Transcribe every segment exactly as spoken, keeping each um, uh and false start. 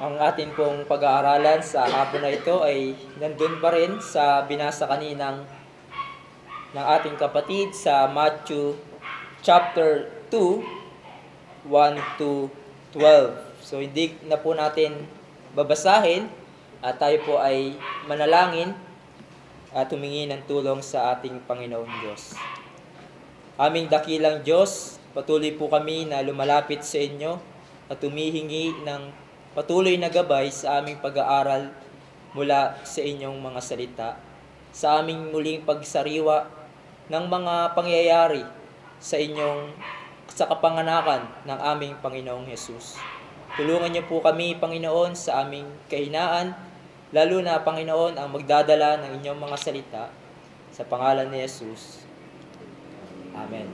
Ang atin pong pag-aaralan sa hapon na ito ay nandun pa rin sa binasa kaninang ng ating kapatid sa Matthew chapter two, one to twelve. So hindi na po natin babasahin at tayo po ay manalangin at humingi ng tulong sa ating Panginoon Diyos. Aming dakilang Diyos, patuloy po kami na lumalapit sa inyo at humihingi ng patuloy na gabay sa aming pag-aaral mula sa inyong mga salita, sa aming muling pagsariwa ng mga pangyayari sa inyong sa kapanganakan ng aming Panginoong Hesus. Tulungan niyo po kami, Panginoon, sa aming kahinaan, lalo na, Panginoon, ang magdadala ng inyong mga salita sa pangalan ni Hesus. Amen.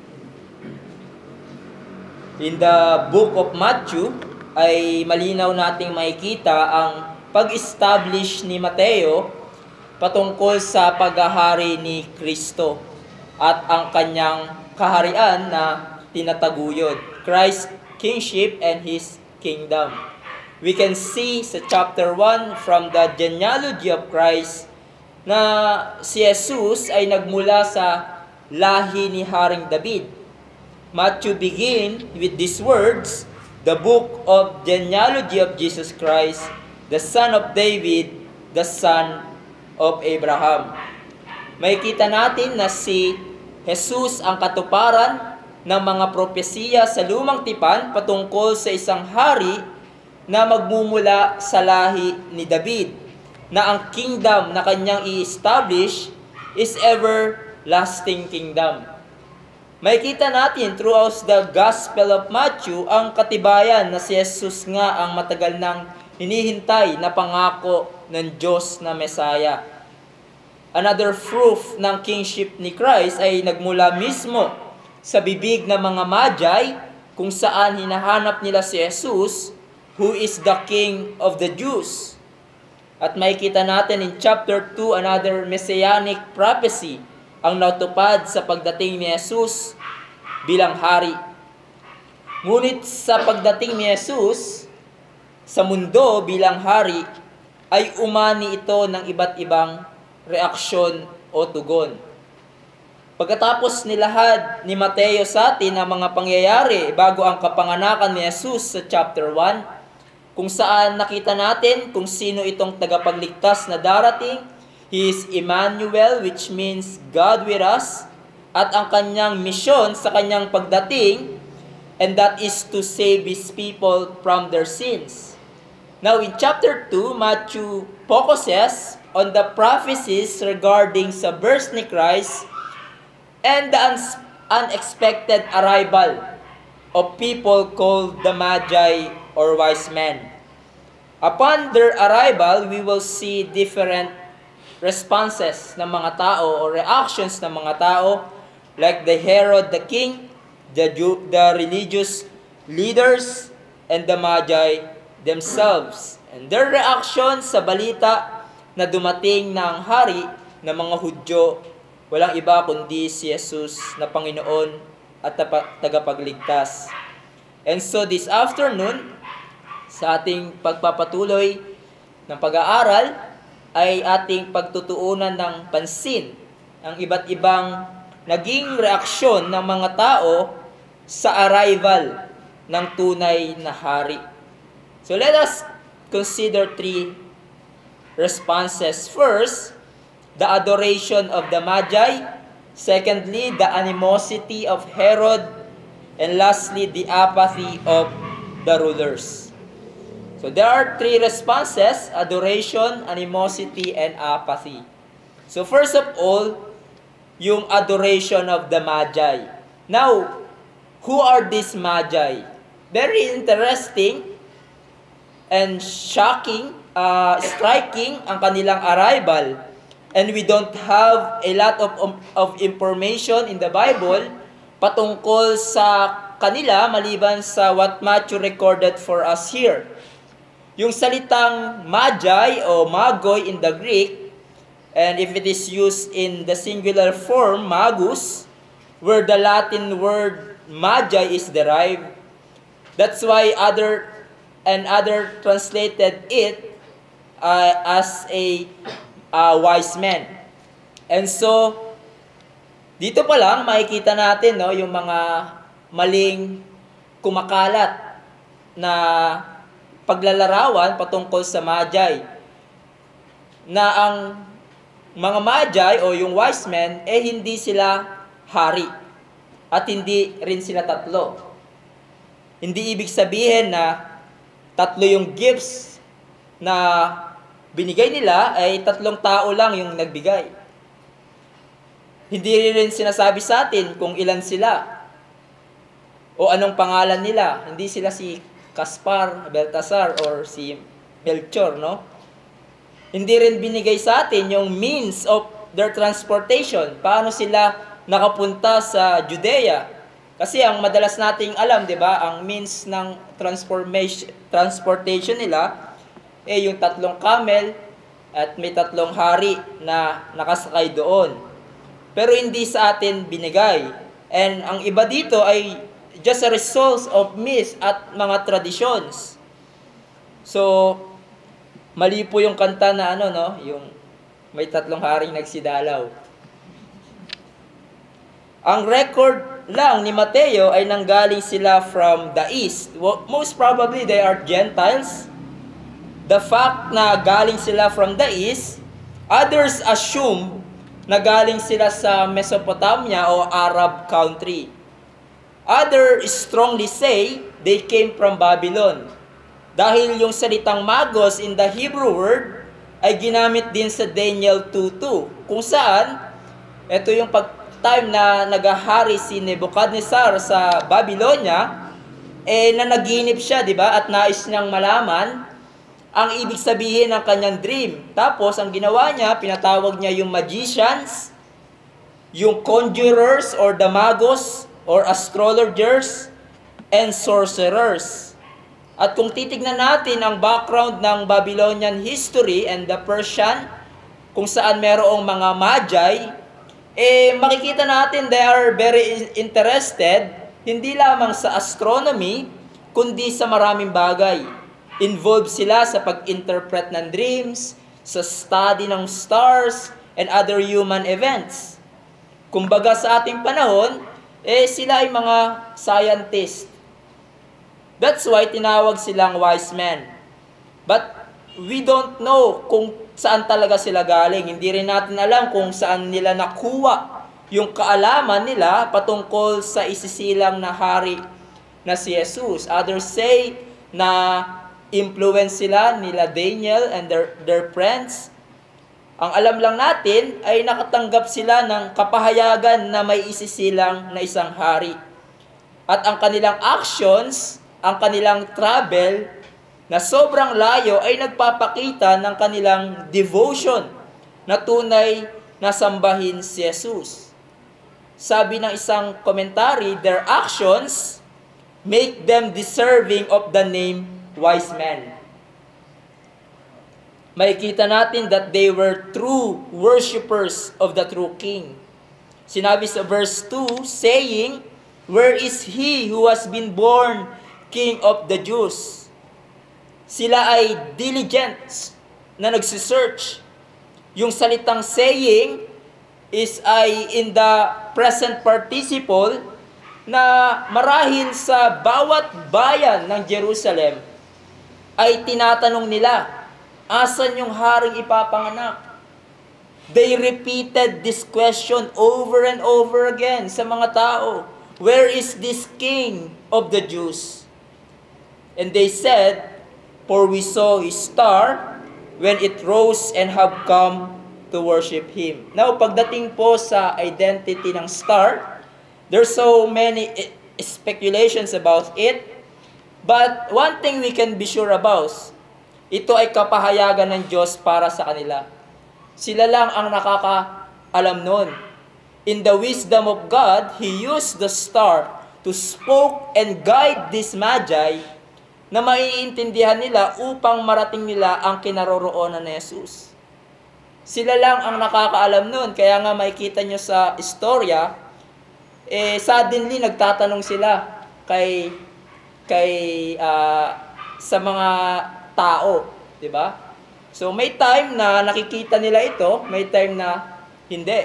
In the book of Matthew, ay malinaw nating makikita ang pag-establish ni Mateo patungkol sa paghahari ni Kristo at ang kanyang kaharian na tinataguyod, Christ's kingship and His kingdom. We can see sa chapter one from the genealogy of Christ na si Jesus ay nagmula sa lahi ni Haring David. Matthew begin with these words, the book of genealogy of Jesus Christ, the son of David, the son of Abraham. Makikita natin na si Jesus ang katuparan ng mga propesiya sa lumang tipan patungkol sa isang hari na magmumula sa lahi ni David, na ang kingdom na kanyang i-establish is everlasting kingdom. Makikita natin throughout the Gospel of Matthew ang katibayan na si Jesus nga ang matagal nang hinihintay na pangako ng Diyos na Mesaya. Another proof ng kingship ni Christ ay nagmula mismo sa bibig ng mga Magi kung saan hinahanap nila si Jesus, who is the King of the Jews. At makikita natin in chapter two another messianic prophecy ang natupad sa pagdating ni Jesus bilang hari. Ngunit sa pagdating ni Jesus sa mundo bilang hari, ay umani ito ng iba't ibang reaksyon o tugon. Pagkatapos nilahad ni Mateo sa atin ang mga pangyayari bago ang kapanganakan ni Jesus sa chapter one, kung saan nakita natin kung sino itong tagapagligtas na darating. He is Emmanuel, which means God with us, at ang kanyang misyon sa kanyang pagdating, and that is to save His people from their sins. Now in chapter two, Matthew focuses on the prophecies regarding sa birth ni Christ and the un- unexpected arrival of people called the Magi or wise men. Upon their arrival, we will see different responses ng mga tao or reactions ng mga tao, like the Herod the king, the Jew, the religious leaders, and the Magi themselves. And their reaction sa balita na dumating ng hari ng mga Hudyo, walang iba kundi si Jesus na Panginoon at tagapagligtas. And so this afternoon, sa ating pagpapatuloy ng pag-aaral, ay ating pagtutuunan ng pansin ang iba't ibang naging reaksyon ng mga tao sa arrival ng tunay na hari. So let us consider three responses. First, the adoration of the Magi. Secondly, the animosity of Herod. And lastly, the apathy of the rulers. So there are three responses: adoration, animosity, and apathy. So first of all, yung adoration of the Magi. Now, who are these Magi? Very interesting and shocking, uh, striking ang kanilang arrival. And we don't have a lot of, of information in the Bible patungkol sa kanila maliban sa what Matthew recorded for us here. Yung salitang Magi o Magoy in the Greek, and if it is used in the singular form, Magus, where the Latin word Magi is derived, that's why other and other translated it uh, as a uh, wise man. And so, dito pa lang makikita natin no, yung mga maling kumakalat na paglalarawan patungkol sa Magi. Na ang mga Magi o yung wise men, eh hindi sila hari. At hindi rin sila tatlo. Hindi ibig sabihin na tatlo yung gifts na binigay nila ay tatlong tao lang yung nagbigay. Hindi rin sinasabi sa atin kung ilan sila o anong pangalan nila. Hindi sila si Caspar, Baltasar, or si Melchor, no? Hindi rin binigay sa atin yung means of their transportation. Paano sila nakapunta sa Judea? Kasi ang madalas nating alam, di ba, ang means ng transformation, transportation nila, eh yung tatlong camel at may tatlong hari na nakasakay doon. Pero hindi sa atin binigay. And ang iba dito ay just a result of myths at mga traditions. So, mali po yung kanta na ano, no? Yung may tatlong haring nagsidalaw. Ang record lang ni Mateo ay nanggaling sila from the east. Most probably they are Gentiles. The fact na galing sila from the east, others assume na galing sila sa Mesopotamia o Arab country. Others strongly say they came from Babylon. Dahil yung salitang magos in the Hebrew word ay ginamit din sa Daniel two two, kung saan ito yung pag time na nagahari si Nebuchadnezzar sa Babylonia, eh nanaginip siya, di ba? At nais niyang malaman ang ibig sabihin ng kanyang dream. Tapos, ang ginawa niya, pinatawag niya yung magicians, yung conjurers or the magos or astrologers, and sorcerers. At kung titignan natin ang background ng Babylonian history and the Persian, kung saan merong mga magi, eh makikita natin they are very interested, hindi lamang sa astronomy, kundi sa maraming bagay. Involved sila sa pag-interpret ng dreams, sa study ng stars, and other human events. Kumbaga sa ating panahon, eh sila ay mga scientist. That's why tinawag silang wise men. But we don't know kung saan talaga sila galing. Hindi rin natin alam kung saan nila nakuha yung kaalaman nila patungkol sa isisilang na hari na si Jesus. Others say na influence sila nila Daniel and their, their friends. Ang alam lang natin ay nakatanggap sila ng kapahayagan na may isisilang na isang hari. At ang kanilang actions, ang kanilang travel na sobrang layo ay nagpapakita ng kanilang devotion na tunay na sambahin si Jesus. Sabi ng isang commentary, their actions make them deserving of the name wise men. Makikita natin that they were true worshipers of the true King. Sinabi sa verse two, saying, "Where is he who has been born King of the Jews?" Sila ay diligent na nagsisearch. Yung salitang saying is ay in the present participle na marahil sa bawat bayan ng Jerusalem ay tinatanong nila, asan yung haring ipapanganak? They repeated this question over and over again sa mga tao. Where is this King of the Jews? And they said, for we saw his star when it rose and have come to worship him. Now, pagdating po sa identity ng star, there's so many speculations about it. But one thing we can be sure about, ito ay kapahayagan ng Diyos para sa kanila. Sila lang ang nakakaalam nun. In the wisdom of God, He used the star to spoke and guide these magi na maiintindihan nila upang marating nila ang kinaroroonan ni Jesus. Sila lang ang nakakaalam nun. Kaya nga makikita nyo sa istorya, eh, suddenly nagtatanong sila kay kay uh, sa mga tao, 'di ba? So may time na nakikita nila ito, may time na hindi.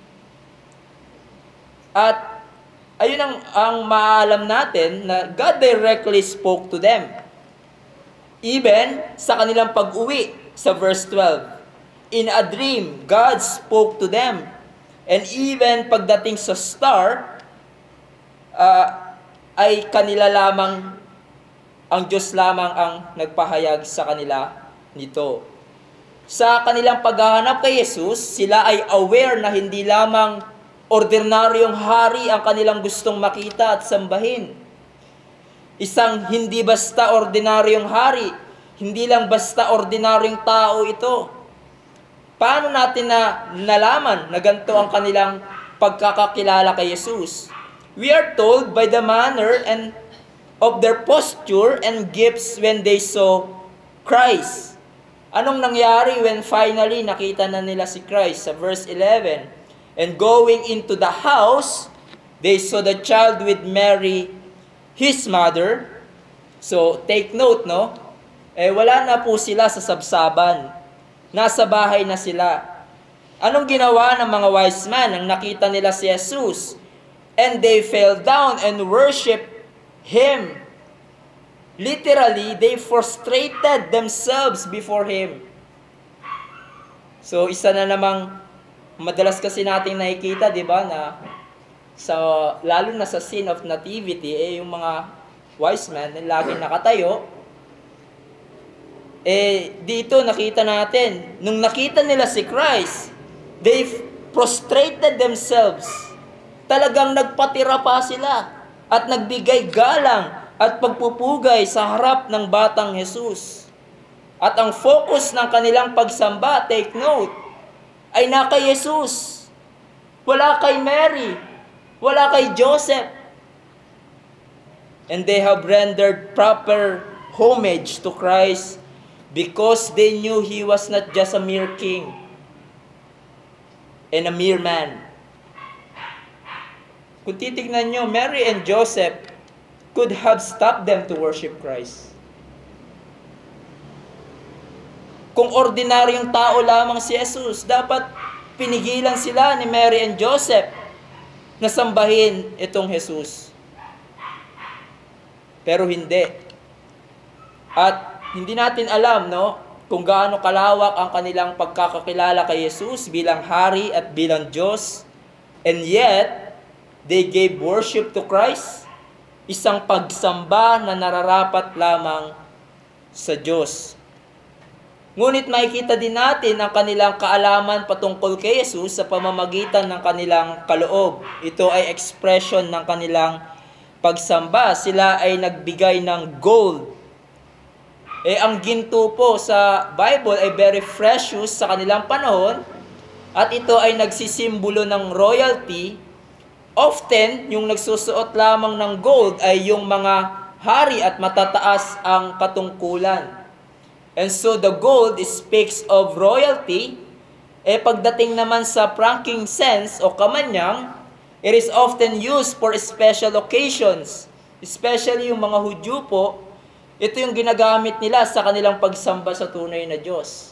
At ayun ang ang maalam natin na God directly spoke to them. Even sa kanilang pag-uwi sa verse twelve. In a dream, God spoke to them. And even pagdating sa star, uh, ay kanila lamang, ang Diyos lamang ang nagpahayag sa kanila nito. Sa kanilang paghahanap kay Jesus, sila ay aware na hindi lamang ordinaryong hari ang kanilang gustong makita at sambahin. Isang hindi basta ordinaryong hari, hindi lang basta ordinaryong tao ito. Paano natin na nalaman na ganito ang kanilang pagkakakilala kay Jesus? We are told by the manner and of their posture and gifts when they saw Christ. Anong nangyari when finally nakita na nila si Christ? Sa verse eleven, and going into the house, they saw the child with Mary, his mother. So, take note, no? Eh, wala na po sila sa sabsaban. Nasa bahay na sila. Anong ginawa ng mga wise men nang nakita nila si Jesus? And they fell down and worshiped Him. Literally, they prostrated themselves before Him. So, isa na namang madalas kasi nating nakikita, di ba, na sa, lalo na sa scene of nativity, eh, yung mga wise men, laging nakatayo. Eh, dito nakita natin, nung nakita nila si Christ, they prostrated themselves. Talagang nagpatira pa sila at nagbigay galang at pagpupugay sa harap ng batang Jesus. At ang focus ng kanilang pagsamba, take note, ay na kay Jesus. Wala kay Mary. Wala kay Joseph. And they have rendered proper homage to Christ because they knew He was not just a mere king and a mere man. Kung titignan nyo, Mary and Joseph could have stopped them to worship Christ. Kung ordinaryong tao lamang si Jesus, dapat pinigilan sila ni Mary and Joseph na sambahin itong Jesus. Pero hindi. At hindi natin alam, no, kung gaano kalawak ang kanilang pagkakakilala kay Jesus bilang hari at bilang Diyos. And yet, they gave worship to Christ, isang pagsamba na nararapat lamang sa Diyos. Ngunit makikita din natin ang kanilang kaalaman patungkol kay Jesus sa pamamagitan ng kanilang kaloob. Ito ay expression ng kanilang pagsamba. Sila ay nagbigay ng gold. Eh, ang ginto po sa Bible ay very precious sa kanilang panahon at ito ay nagsisimbolo ng royalty. Often, yung nagsusuot lamang ng gold ay yung mga hari at matataas ang katungkulan. And so, the gold speaks of royalty. Eh, pagdating naman sa frankincense o kamanyang, it is often used for special occasions. Especially yung mga Hudyo po, ito yung ginagamit nila sa kanilang pagsamba sa tunay na Diyos.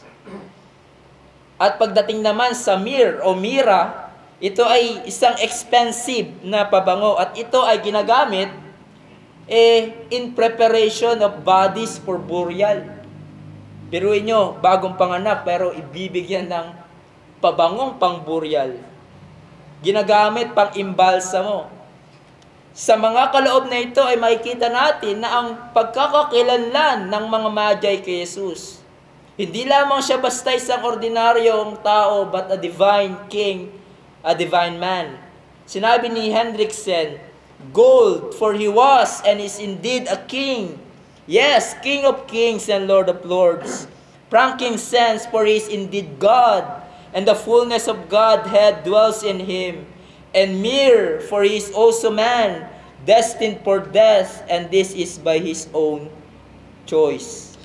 At pagdating naman sa myrrh o mira, ito ay isang expensive na pabango at ito ay ginagamit eh, in preparation of bodies for burial. Biruin nyo, bagong panganak pero ibibigyan ng pabangong pang-burial. Ginagamit pang imbalsa mo. Sa mga kaloob na ito ay makikita natin na ang pagkakakilanlan ng mga Magi kay Jesus. Hindi lamang siya basta isang ordinaryong tao but a divine king, a divine man. Sinabi ni Hendrickson, gold, for he was and is indeed a king. Yes, King of kings and Lord of lords. Frankincense, for he is indeed God, and the fullness of Godhead dwells in him. And myrrh, for he is also man, destined for death, and this is by his own choice.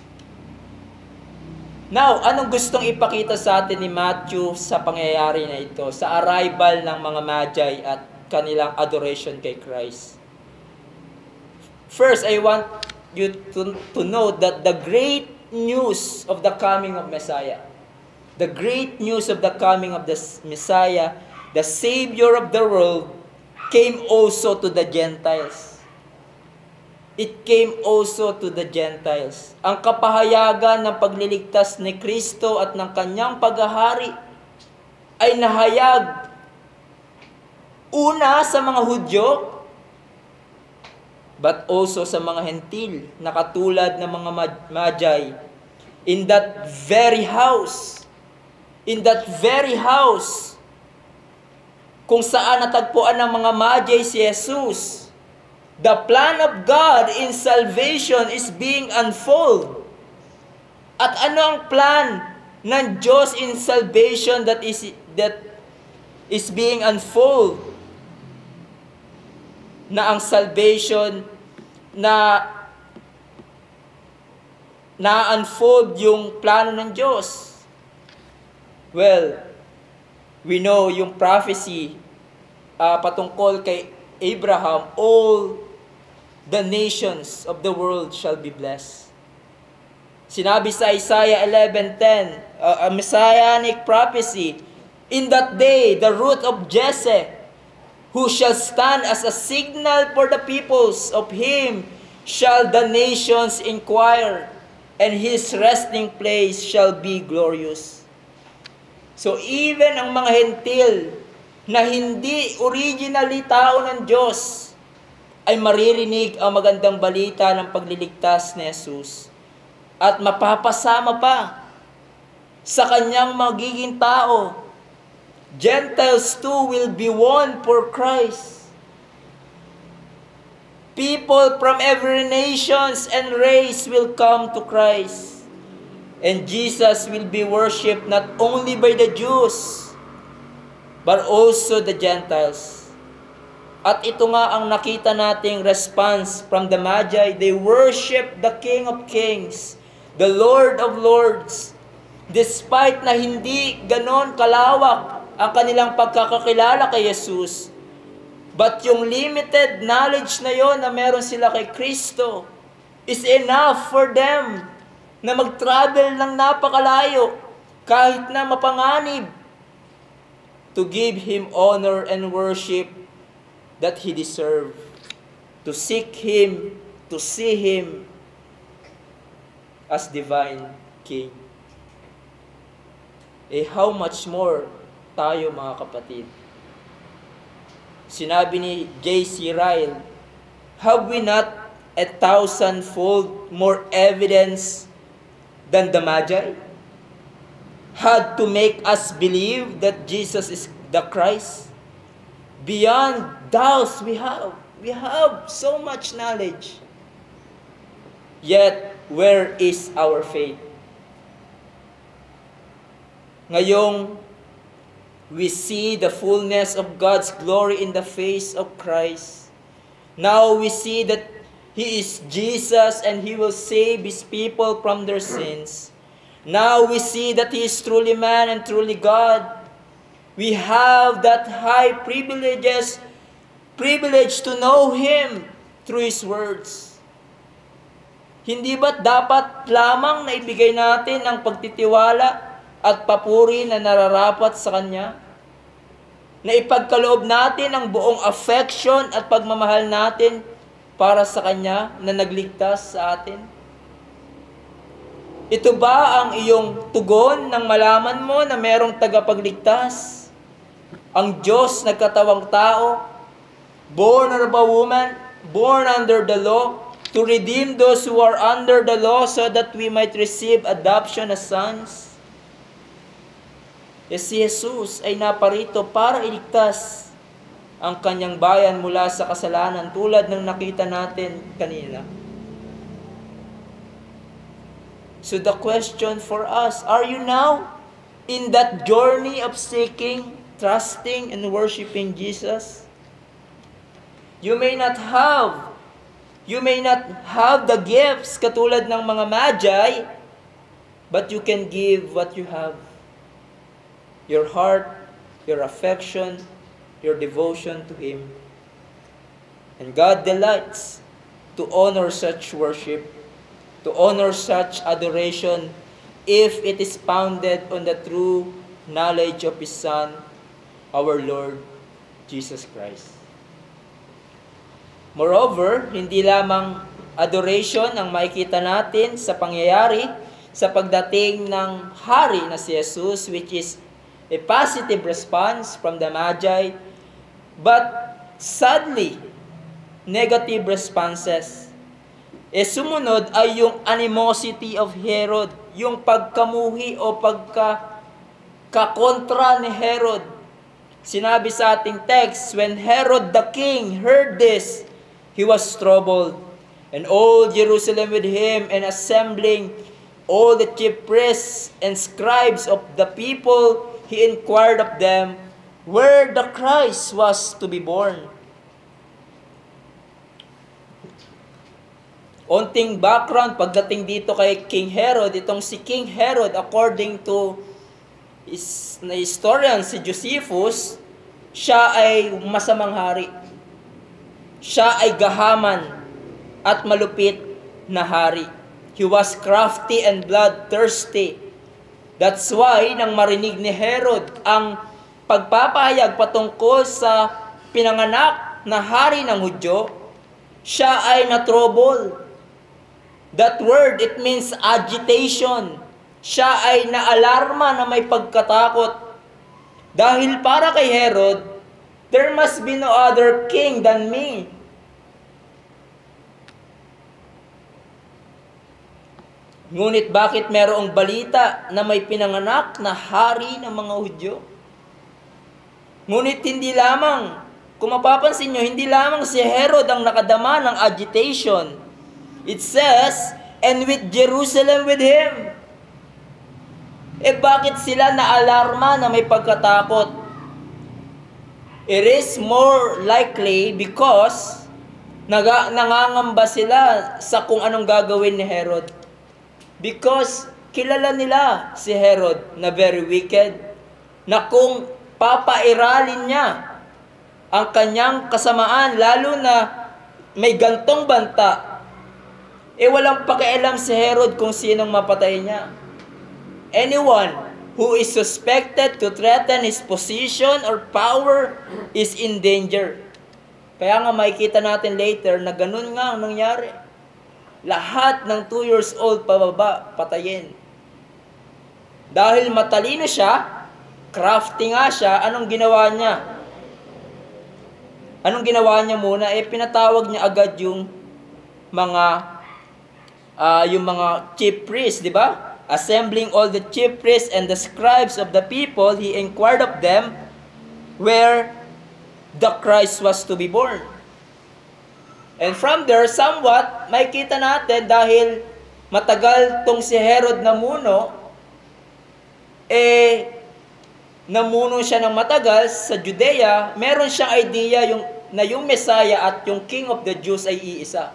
Now, anong gustong ipakita sa atin ni Matthew sa pangyayari na ito, sa arrival ng mga Magi at kanilang adoration kay Christ? First, I want you to, to know that the great news of the coming of Messiah, the great news of the coming of the Messiah, the Savior of the world, came also to the Gentiles. It came also to the Gentiles. Ang kapahayagan ng pagliligtas ni Kristo at ng kanyang paghahari ay nahayag una sa mga Hudyo, but also sa mga Hentil na katulad ng mga Magi. In that very house, in that very house, kung saan natagpuan ng mga Magi si Jesus, the plan of God in salvation is being unfold. At ano ang plan ng Diyos in salvation that is that is being unfold? Na ang salvation na na-unfold yung plano ng Diyos. Well, we know yung prophecy uh, patungkol kay Abraham, all the nations of the world shall be blessed. Sinabi sa Isaiah eleven ten, uh, a messianic prophecy, in that day, the root of Jesse, who shall stand as a signal for the peoples, of him shall the nations inquire, and his resting place shall be glorious. So even ang mga hentil na hindi originally tao ng Diyos, ay maririnig ang magandang balita ng pagliligtas ni Jesus at mapapasama pa sa kanyang magiging tao. Gentiles too will be won for Christ. People from every nations and race will come to Christ. And Jesus will be worshipped not only by the Jews, but also the Gentiles. At ito nga ang nakita nating response from the Magi. They worship the King of Kings, the Lord of Lords. Despite na hindi ganon kalawak ang kanilang pagkakakilala kay Jesus, but yung limited knowledge na yon na meron sila kay Kristo is enough for them na mag-travel ng napakalayo kahit na mapanganib to give Him honor and worship that He deserved, to seek Him, to see Him as divine King. Eh, how much more tayo, mga kapatid? Sinabi ni J C Ryle, have we not a thousandfold more evidence than the Magi had to make us believe that Jesus is the Christ? Beyond doubts, we have. We have so much knowledge. Yet, where is our faith? Ngayong we see the fullness of God's glory in the face of Christ. Now we see that He is Jesus and He will save His people from their sins. Now we see that He is truly man and truly God. We have that high privileges, privilege to know Him through His words. Hindi ba't dapat lamang na ibigay natin ang pagtitiwala at papuri na nararapat sa Kanya? Na ipagkaloob natin ang buong affection at pagmamahal natin para sa Kanya na nagligtas sa atin? Ito ba ang iyong tugon nang malaman mo na merong tagapagligtas? Ang Diyos nagkatawang tao, born of a woman, born under the law, to redeem those who are under the law so that we might receive adoption as sons. E si Jesus ay naparito para iligtas ang kanyang bayan mula sa kasalanan tulad ng nakita natin kanina. So the question for us, are you now in that journey of seeking, trusting, and worshiping Jesus? You may not have You may not have the gifts katulad ng mga Magi, but you can give what you have. Your heart, your affection, your devotion to Him. And God delights to honor such worship, to honor such adoration, if it is founded on the true knowledge of His Son, our Lord Jesus Christ. Moreover, hindi lamang adoration ang makikita natin sa pangyayari sa pagdating ng hari na si Jesus, which is a positive response from the Magi, but sadly, negative responses. E sumunod ay yung animosity of Herod, yung pagkamuhi o pagka kakontra ni Herod. Sinabi sa ating text, when Herod the king heard this, he was troubled, and all Jerusalem with him, and assembling all the chief priests and scribes of the people, he inquired of them where the Christ was to be born. Onting background pagdating dito kay King Herod, itong si King Herod, according to is, na historian si Josephus, siya ay masamang hari. Siya ay gahaman at malupit na hari. He was crafty and bloodthirsty. That's why, nang marinig ni Herod ang pagpapahayag patungkol sa pinanganak na hari ng Hudyo, siya ay na-trouble. That word, it means agitation. Siya ay naalarma na may pagkatakot. Dahil para kay Herod, there must be no other king than me. Ngunit bakit merong balita na may pinanganak na hari ng mga Hudyo? Ngunit hindi lamang, kung mapapansin nyo, hindi lamang si Herod ang nakadama ng agitation. It says, and with Jerusalem with him. Eh bakit sila naalarma na may pagkatakot? It is more likely because naga, nangangamba sila sa kung anong gagawin ni Herod. Because kilala nila si Herod na very wicked, na kung papairalin niya ang kanyang kasamaan, lalo na may gantong banta, eh walang pakialam si Herod kung sinong mapatay niya. Anyone who is suspected to threaten his position or power is in danger. Kaya nga makikita natin later na ganun nga ang nangyari. Lahat ng two years old pababa, patayin. Dahil matalino siya, crafty nga siya, anong ginawa niya? Anong ginawa niya muna? Eh pinatawag niya agad yung mga Uh, yung mga chief priests, di ba? Assembling all the chief priests and the scribes of the people, he inquired of them where the Christ was to be born. And from there, somewhat, makikita natin dahil matagal tong si Herod namuno, eh, namuno siya ng matagal sa Judea, meron siyang idea yung, na yung Messiah at yung King of the Jews ay iisa.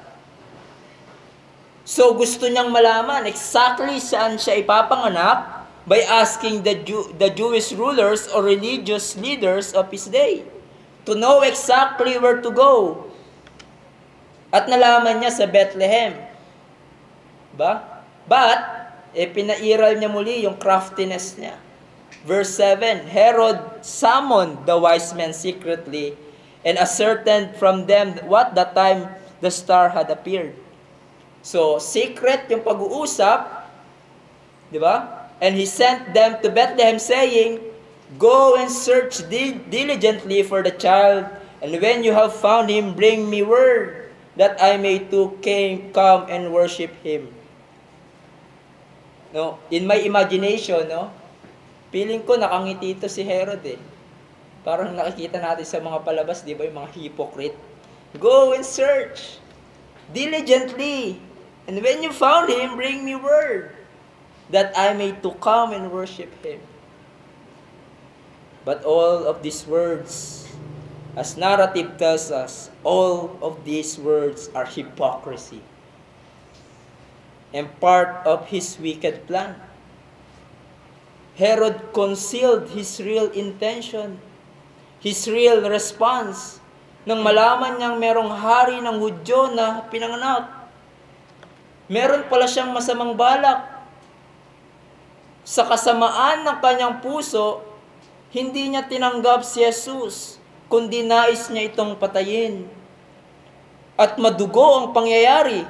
So gusto niyang malaman exactly saan siya ipapanganak by asking the Jew, the Jewish rulers or religious leaders of his day to know exactly where to go. At nalaman niya sa Bethlehem. Ba? But, eh, pinairal niya muli yung craftiness niya. Verse seven, Herod summoned the wise men secretly and ascertained from them what the time the star had appeared. So, secret yung pag-uusap, di ba? And he sent them to Bethlehem saying, go and search diligently for the child, and when you have found him, bring me word, that I may too came, come and worship him. No? In my imagination, no? Feeling ko nakangiti ito si Herod eh. Parang nakikita natin sa mga palabas, di ba, yung mga hypocrite. Go and search diligently. And when you found him, bring me word, that I may to come and worship him. But all of these words, as narrative tells us, all of these words are hypocrisy and part of his wicked plan. Herod concealed his real intention, his real response, nang malaman niyang merong hari ng Hudyo na pinanganak. Meron pala siyang masamang balak. Sa kasamaan ng kanyang puso, hindi niya tinanggap si Jesus, kundi nais niya itong patayin. At madugo ang pangyayari.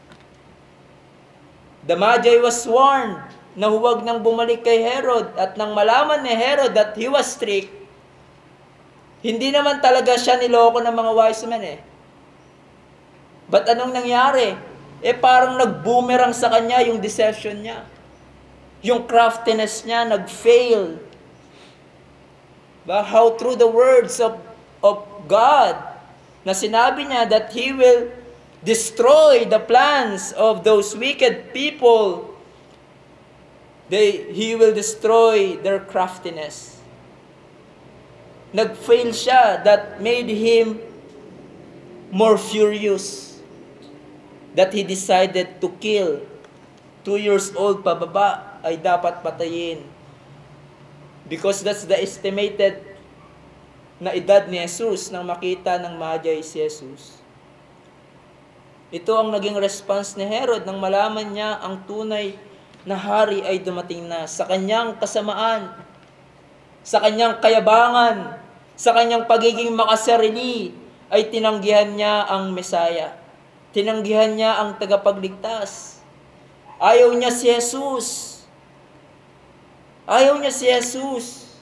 The Magi was warned na huwag nang bumalik kay Herod, at nang malaman ni Herod that he was strict, hindi naman talaga siya niloko ng mga wise men eh. But anong nangyari? Eh parang nag-boomerang sa kanya yung deception niya. Yung craftiness niya nag-fail. But how through the words of, of God, na sinabi niya that He will destroy the plans of those wicked people, they, He will destroy their craftiness. Nag-fail siya, that made him more furious, that he decided to kill. Two years old pababa ay dapat patayin. Because that's the estimated na edad ni Jesus nang makita ng Magi si Jesus. Ito ang naging response ni Herod nang malaman niya ang tunay na hari ay dumating na. Sa kanyang kasamaan, sa kanyang kayabangan, sa kanyang pagiging makasarili, ay tinanggihan niya ang Mesaya. Tinanggihan niya ang tagapagligtas. Ayaw niya si Jesus. Ayaw niya si Jesus.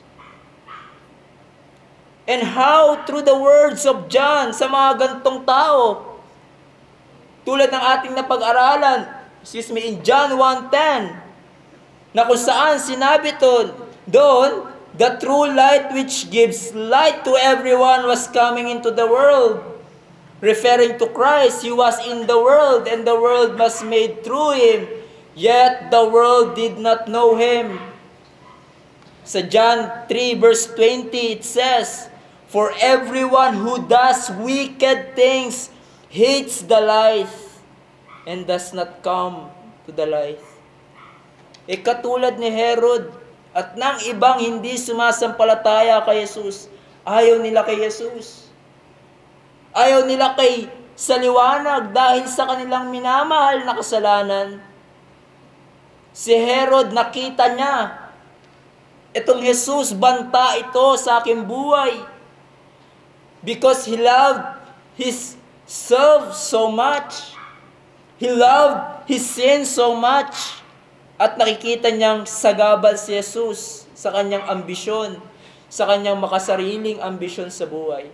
And how through the words of John sa mga gantong tao, tulad ng ating napag-aralan, excuse me, in John one ten, na kung saan sinabi to, doon, the true light which gives light to everyone was coming into the world. Referring to Christ, He was in the world, and the world was made through Him, yet the world did not know Him. Sa John three verse twenty, it says, for everyone who does wicked things hates the light, and does not come to the light. E katulad ni Herod, at nang ibang hindi sumasampalataya kay Jesus, ayaw nila kay Jesus. Ayaw nila kay sa liwanag dahil sa kanilang minamahal na kasalanan. Si Herod, nakita niya, itong Jesus, banta ito sa aking buhay. Because he loved his self so much. He loved his sin so much. At nakikita niyang sagabal si Jesus sa kanyang ambisyon, sa kanyang makasariling ambisyon sa buhay.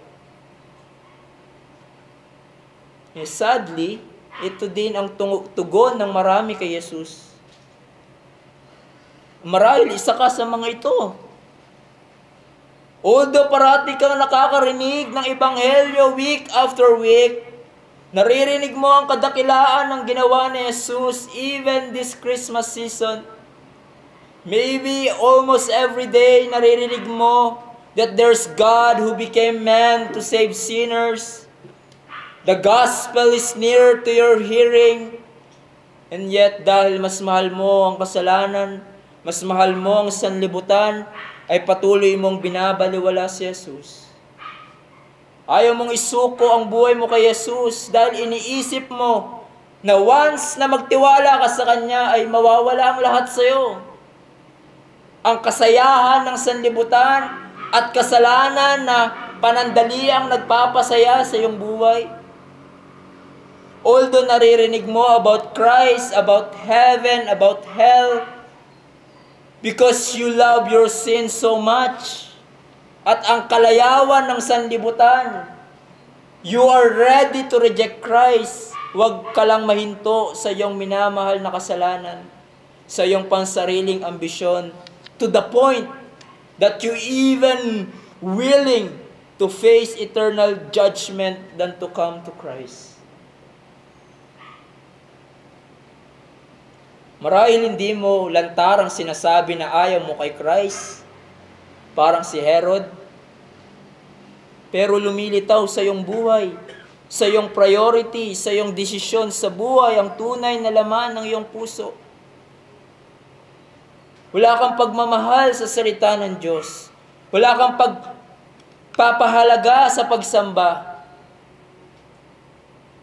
Eh, sadly, ito din ang tugon ng marami kay Jesus. Marahil isa ka sa mga ito. Although parati kang nakakarinig ng Ebanghelyo week after week, naririnig mo ang kadakilaan ng ginawa ni Jesus even this Christmas season. Maybe almost every day naririnig mo that there's God who became man to save sinners. The gospel is near to your hearing. And yet dahil mas mahal mo ang kasalanan, mas mahal mo ang sanlibutan, ay patuloy mong binabaliwala si Jesus. Ayaw mong isuko ang buhay mo kay Jesus dahil iniisip mo na once na magtiwala ka sa Kanya ay mawawala ang lahat sa iyo. Ang kasayahan ng sanlibutan at kasalanan na panandaliang nagpapasaya sa iyong buhay. Although naririnig mo about Christ, about heaven, about hell, because you love your sin so much, at ang kalayawan ng sanlibutan, you are ready to reject Christ. Huwag ka lang mahinto sa iyong minamahal na kasalanan, sa iyong pansariling ambisyon, to the point that you even willing to face eternal judgment than to come to Christ. Marahil hindi mo lantarang sinasabi na ayaw mo kay Christ, parang si Herod, pero lumilitaw sa iyong buhay, sa iyong priority, sa iyong desisyon sa buhay, ang tunay na laman ng iyong puso. Wala kang pagmamahal sa salita ng Diyos. Wala kang pagpapahalaga sa pagsamba.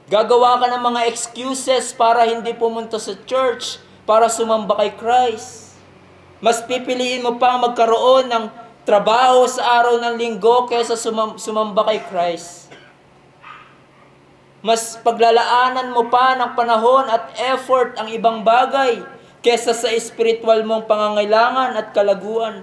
Gagawa ka ng mga excuses para hindi pumunta sa church, para sumamba kay Christ. Mas pipiliin mo pang magkaroon ng trabaho sa araw ng linggo kaysa sumam- sumamba kay Christ. Mas paglalaanan mo pa ng panahon at effort ang ibang bagay kaysa sa spiritual mong pangangailangan at kalaguan.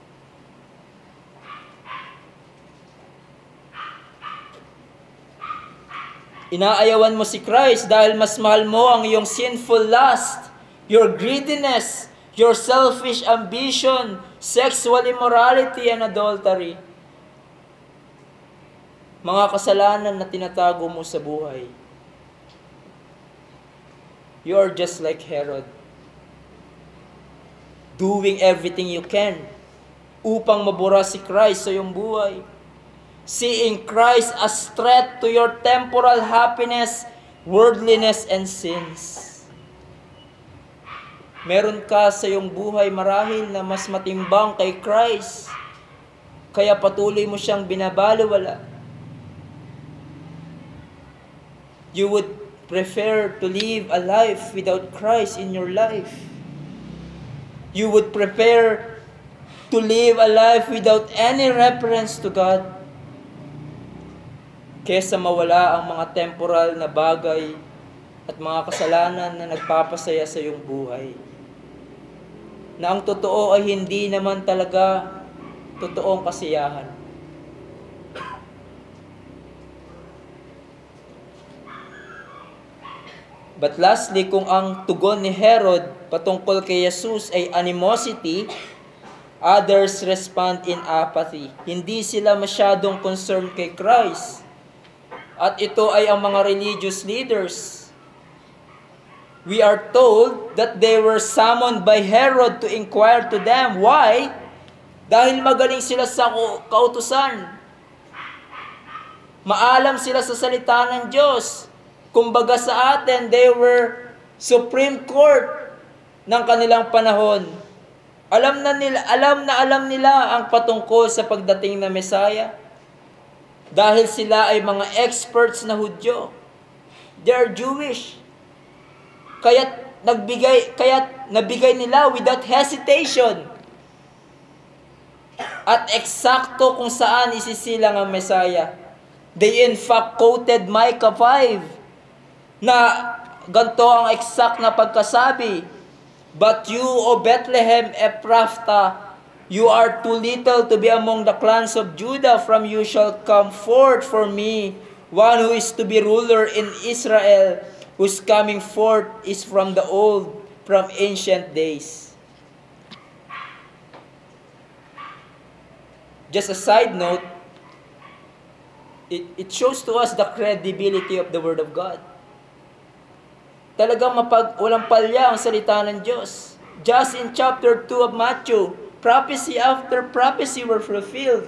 Inaayawan mo si Christ dahil mas mahal mo ang iyong sinful lust, your greediness, your selfish ambition, sexual immorality, and adultery. Mga kasalanan na tinatago mo sa buhay. You are just like Herod, doing everything you can upang mabura si Christ sa iyong buhay. Seeing Christ as threat to your temporal happiness, worldliness, and sins. Meron ka sa iyong buhay marahil na mas matimbang kay Christ, kaya patuloy mo siyang binabaliwala. You would prefer to live a life without Christ in your life. You would prepare to live a life without any reference to God, kesa mawala ang mga temporal na bagay at mga kasalanan na nagpapasaya sa iyong buhay, na ang totoo ay hindi naman talaga totoong kasiyahan. But lastly, kung ang tugon ni Herod patungkol kay Jesus ay animosity, others respond in apathy. Hindi sila masyadong concerned kay Christ. At ito ay ang mga religious leaders. We are told that they were summoned by Herod to inquire to them. Why? Dahil magaling sila sa kautusan. Maalam sila sa salita ng Diyos. Kumbaga sa atin, they were Supreme Court ng kanilang panahon. Alam na nila, alam na alam nila ang patungkol sa pagdating na Mesaya. Dahil sila ay mga experts na Hudyo. They are Jewish. Kaya't nagbigay, kaya't nabigay nila without hesitation. At eksakto kung saan isisilang ang Mesaya. They in fact quoted Micah five na ganito ang exact na pagkasabi. But you, O Bethlehem Ephrathah, you are too little to be among the clans of Judah. From you shall come forth for me one who is to be ruler in Israel, whose coming forth is from the old, from ancient days. Just a side note, it, it shows to us the credibility of the Word of God. Talagang mapag, walang palya ang salita ng Diyos. Just in chapter two of Matthew, prophecy after prophecy were fulfilled.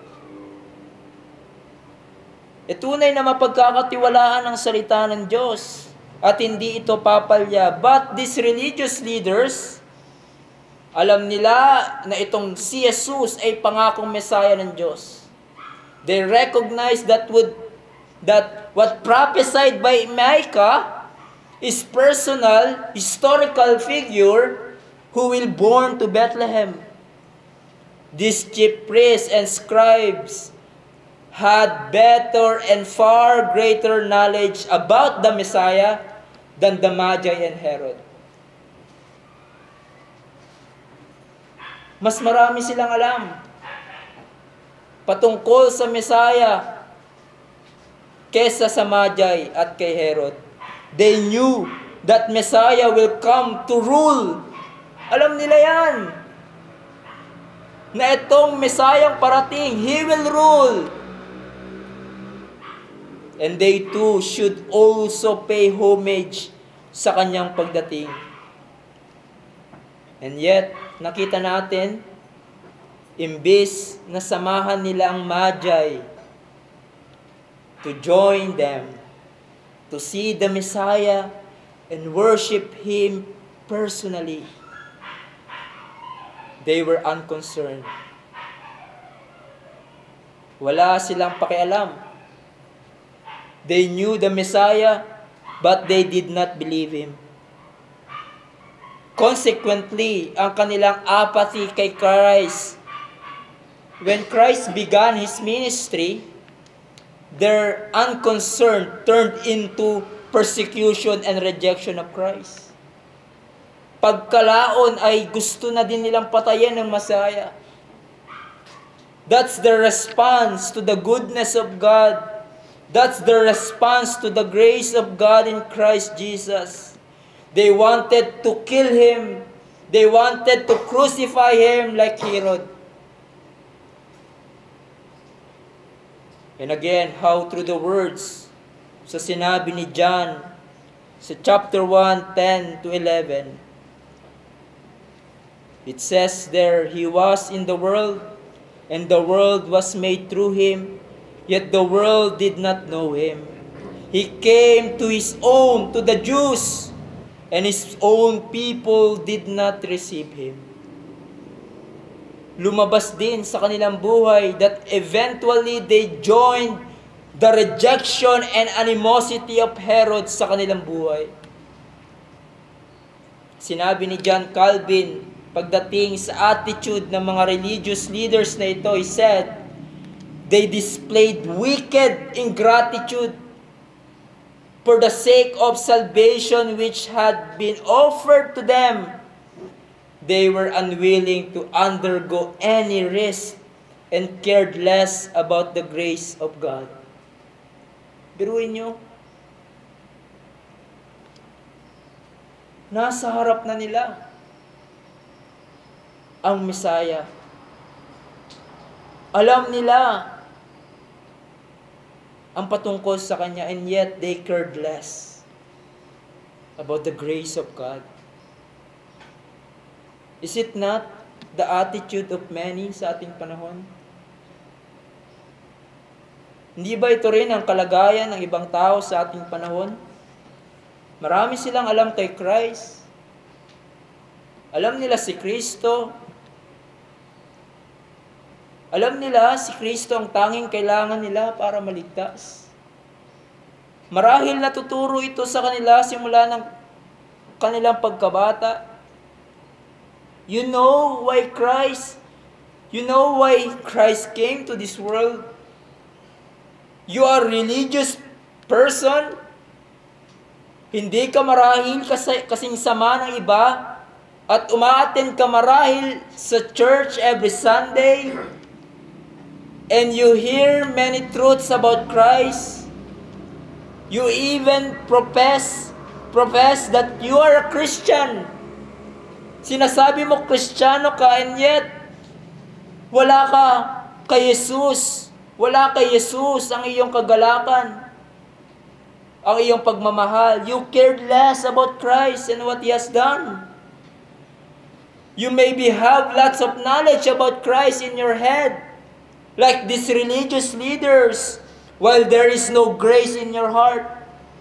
E tunay na mapagkakatiwalaan ang salita ng Diyos at hindi ito papalya. But these religious leaders, alam nila na itong si Jesus ay pangakong Mesaya ng Diyos. They recognize that would that what prophesied by Micah is personal, historical figure who will born to Bethlehem. These chief priests and scribes had better and far greater knowledge about the Messiah than the Magi and Herod. Mas marami silang alam patungkol sa Messiah kesa sa Magi at kay Herod. They knew that Messiah will come to rule. Alam nila yan. Na itong Messiah parating, He will rule. And they too should also pay homage sa kanyang pagdating. And yet, nakita natin, imbis na samahan nila ang Magi to join them, to see the Messiah and worship Him personally, they were unconcerned. Wala silang pakialam. They knew the Messiah, but they did not believe Him. Consequently, ang kanilang apathy kay Christ, when Christ began His ministry, their unconcern turned into persecution and rejection of Christ. Pagkalaon ay gusto na din nilang patayin ng Messiah. That's the response to the goodness of God. That's the response to the grace of God in Christ Jesus. They wanted to kill Him. They wanted to crucify Him like Herod. And again, how through the words sa sinabi ni John sa chapter one, ten to eleven. It says there, He was in the world, and the world was made through Him, yet the world did not know Him. He came to His own, to the Jews, and His own people did not receive Him. Lumabas din sa kanilang buhay that eventually they joined the rejection and animosity of Herod sa kanilang buhay. Sinabi ni John Calvin, pagdating sa attitude ng mga religious leaders na ito, he said, they displayed wicked ingratitude for the sake of salvation which had been offered to them. They were unwilling to undergo any risk and cared less about the grace of God. Biruin nyo, nasa harap na nila ang Messiah. Alam nila ang patungkol sa Kanya, and yet they cared less about the grace of God. Is it not the attitude of many sa ating panahon? Hindi ba ito rin ang kalagayan ng ibang tao sa ating panahon? Marami silang alam kay Christ. Alam nila si Kristo. Alam nila si Kristo ang tanging kailangan nila para maligtas. Marahil natuturo ito sa kanila simula ng kanilang pagkabata. You know why Christ, you know why Christ came to this world? You are a religious person. Hindi ka marahil kasi, kasing sama ng iba at umaattend ka marahil sa church every Sunday. And you hear many truths about Christ. You even profess, profess that you are a Christian. Sinasabi mo Kristiyano ka, and yet wala ka kay Jesus. Wala kay Jesus ang iyong kagalakan, ang iyong pagmamahal. You cared less about Christ and what He has done. You maybe have lots of knowledge about Christ in your head, like these religious leaders, while there is no grace in your heart.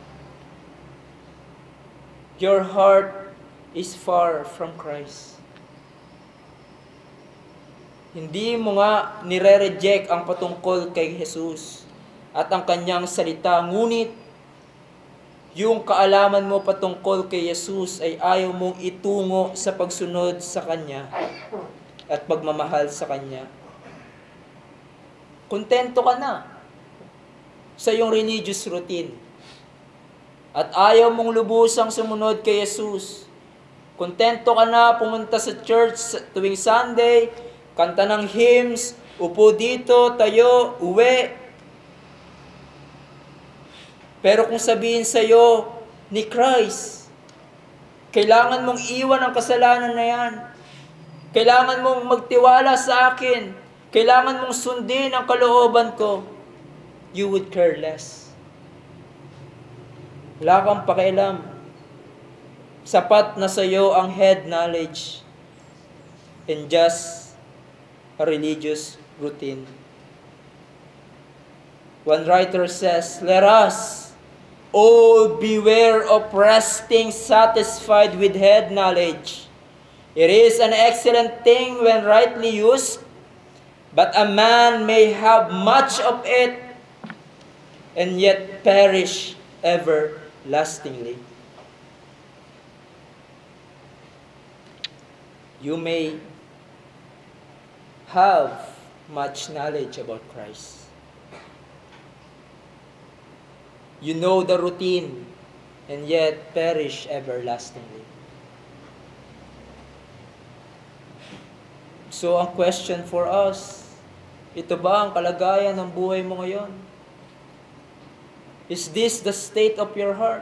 Your heart is far from Christ. Hindi mo nga nire-reject ang patungkol kay Jesus at ang Kanyang salita, ngunit yung kaalaman mo patungkol kay Jesus ay ayaw mong itungo sa pagsunod sa Kanya at pagmamahal sa Kanya. Kontento ka na sa iyong religious routine at ayaw mong lubusang sumunod kay Jesus. Kontento ka na pumunta sa church tuwing Sunday, kanta ng hymns, upo dito, tayo, uwi. Pero kung sabihin sa iyo ni Christ, kailangan mong iwan ang kasalanan na yan. Kailangan mong magtiwala sa akin. Kailangan mong sundin ang kalooban ko. You would care less. Wala kang pakialam. Sapat na sa iyo ang head knowledge and just a religious routine. One writer says, let us all beware of resting satisfied with head knowledge. It is an excellent thing when rightly used, but a man may have much of it and yet perish everlastingly. You may have much knowledge about Christ. You know the routine, and yet perish everlastingly. So ang question for us, ito ba ang kalagayan ng buhay mo ngayon? Is this the state of your heart?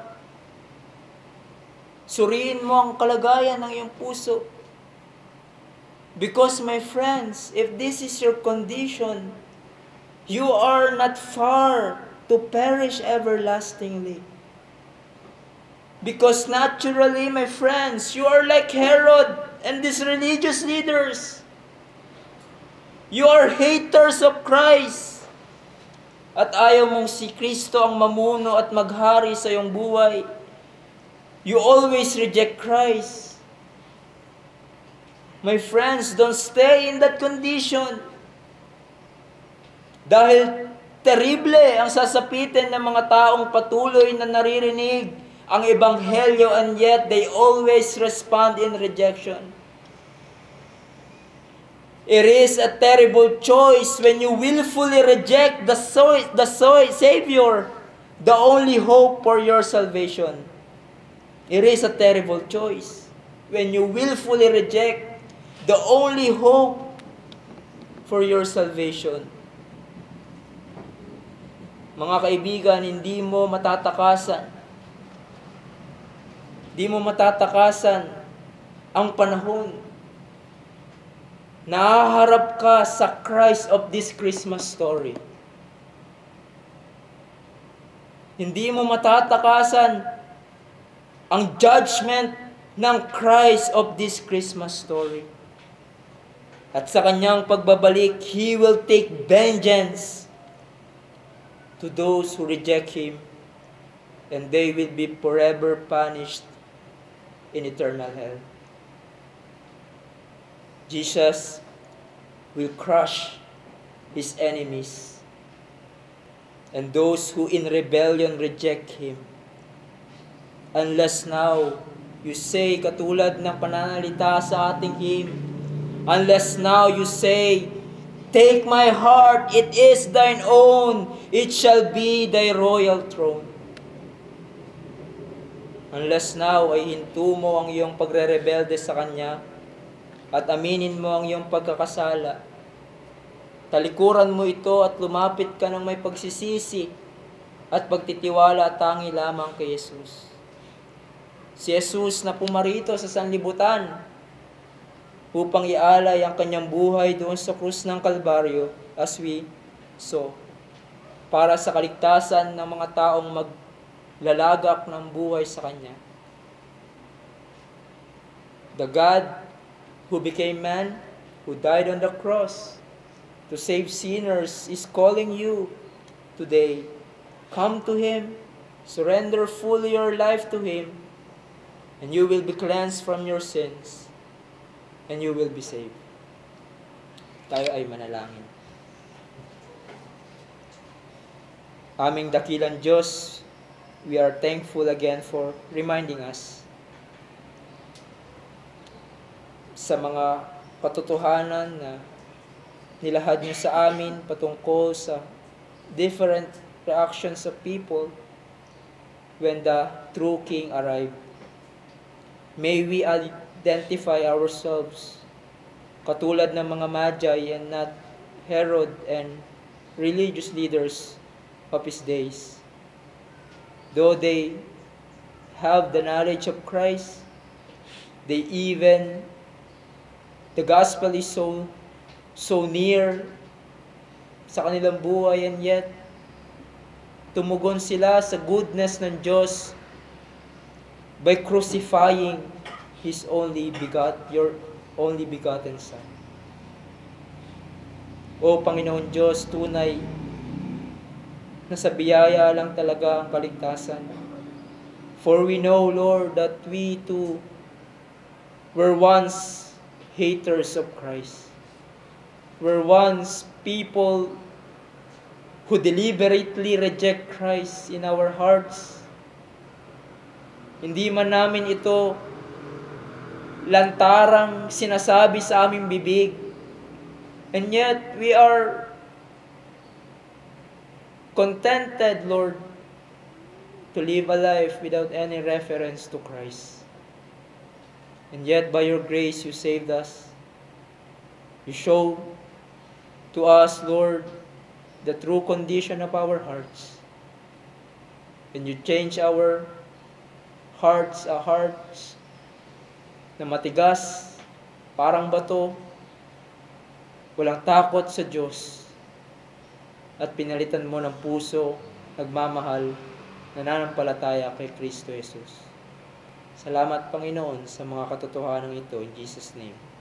Suriin mo ang kalagayan ng iyong puso. Because my friends, if this is your condition, you are not far to perish everlastingly. Because naturally, my friends, you are like Herod and these religious leaders. You are haters of Christ. At ayaw mong si Kristo ang mamuno at maghari sa iyong buhay. You always reject Christ. My friends, don't stay in that condition. Dahil terrible ang sasapitin ng mga taong patuloy na naririnig ang ebanghelyo and yet they always respond in rejection. It is a terrible choice when you willfully reject the, so- the so- Savior, the only hope for your salvation. It is a terrible choice when you willfully reject the only hope for your salvation. Mga kaibigan, hindi mo matatakasan. Hindi mo matatakasan ang panahon. Nahaharap ka sa Christ of this Christmas story. Hindi mo matatakasan ang judgment ng Christ of this Christmas story. At sa kanyang pagbabalik, He will take vengeance to those who reject Him, and they will be forever punished in eternal hell. Jesus will crush His enemies and those who in rebellion reject Him. Unless now, you say, katulad ng pananalita sa ating hymn, unless now you say, take my heart, it is thine own, it shall be thy royal throne. Unless now ay hinto mo ang iyong pagre-rebelde sa Kanya at aminin mo ang iyong pagkakasala, talikuran mo ito at lumapit ka ng may pagsisisi at pagtitiwala tangi lamang kay Jesus. Si Jesus na pumarito sa sanlibutan upang ialay ang kanyang buhay doon sa krus ng Kalbaryo, as we saw, para sa kaligtasan ng mga taong maglalagak ng buhay sa Kanya. The God who became man, who died on the cross to save sinners, is calling you today. Come to Him, surrender fully your life to Him, and you will be cleansed from your sins, and you will be saved. Tayo ay manalangin. Aming dakilang Diyos, we are thankful again for reminding us sa mga katotohanan na nilahad niyo sa amin patungkol sa different reactions of people when the true King arrived. May we identify ourselves katulad ng mga Magi and not Herod and religious leaders of his days. Though they have the knowledge of Christ, they even, the gospel is so, so near sa kanilang buhay, and yet, tumugon sila sa goodness ng Diyos by crucifying His only begot, your only begotten Son. O Panginoon Diyos, tunay na sa biyaya lang talaga ang kaligtasan. For we know, Lord, that we too were once haters of Christ. Were once people who deliberately reject Christ in our hearts. Hindi man namin ito lantarang sinasabi sa aming bibig. And yet, we are contented, Lord, to live a life without any reference to Christ. And yet, by your grace, you saved us. You show to us, Lord, the true condition of our hearts. And you change our hearts, our hearts na matigas, parang bato, walang takot sa Diyos, at pinalitan mo ng puso, nagmamahal, nananampalataya kay Kristo Jesus. Salamat, Panginoon, sa mga katotohanan ito. In Jesus' name.